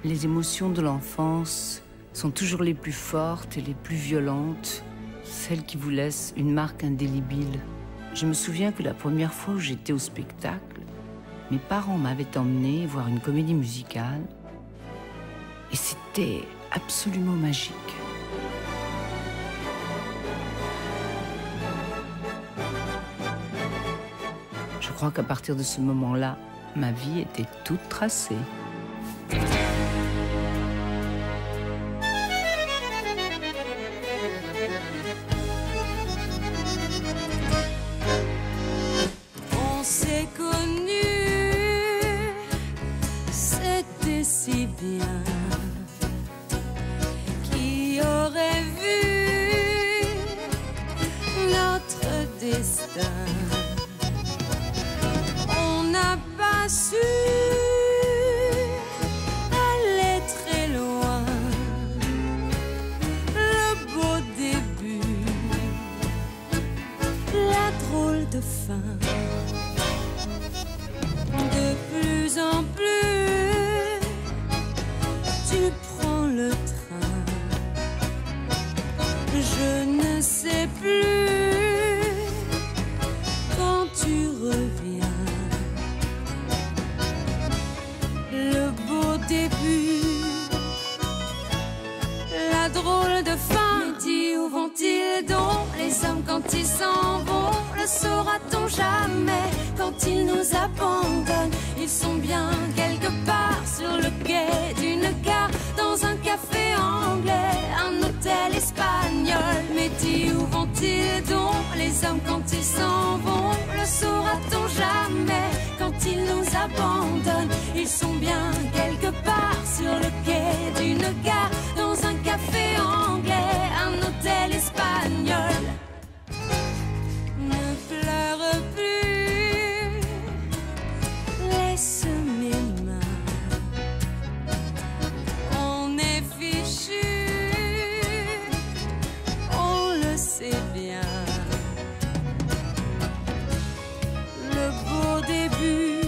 Les émotions de l'enfance sont toujours les plus fortes et les plus violentes, celles qui vous laissent une marque indélébile. Je me souviens que la première fois où j'étais au spectacle, mes parents m'avaient emmenée voir une comédie musicale et c'était absolument magique. Je crois qu'à partir de ce moment-là, ma vie était toute tracée. On s'est connus, c'était si bien. Qui aurait vu notre destin? On n'a pas su aller très loin. Le beau début, la drôle de fin. De plus en plus, tu prends le train. Je ne sais plus quand tu reviens. Le beau début, la drôle de fin. Mais dis où vont-ils donc les hommes quand ils s'en vont? Le saura-t-on jamais quand ils nous abandonnent? Ils sont bien quelque part sur le quai d'une gare, dans un café anglais, un hôtel espagnol. Mais dis où vont-ils donc les hommes quand ils s'en vont? Le saura-t-on jamais quand ils nous abandonnent? Ils sont bien quelque part sur le quai d'une gare, dans un café anglais, un hôtel espagnol. Ne pleure plus, laisse mes mains. On est fichu, on le sait bien. Le beau début,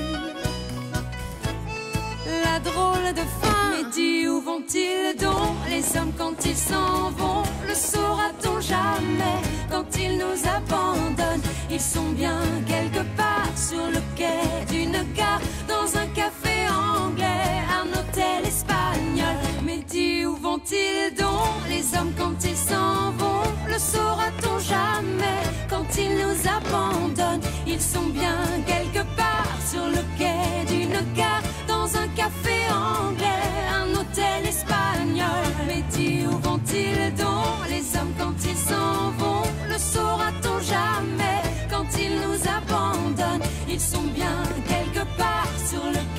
la drôle de fin. Mais dis où vont-ils donc les hommes quand ils s'en vont? Le saura-t-on jamais quand ils nous abandonnent? Ils sont bien quelque part sur le quai d'une gare, dans un café anglais, un hôtel espagnol. Mais dis où vont-ils donc les hommes quand ils s'en vont? Le saura-t-on jamais quand ils nous abandonnent? Ils sont bien quelque part sur le quai d'une gare, dans un café anglais, un hôtel espagnol. Mais dis où vont-ils donc les hommes quand ils s'en vont? Le saura-t-on jamais quand ils nous abandonnent? Ils sont bien quelque part sur le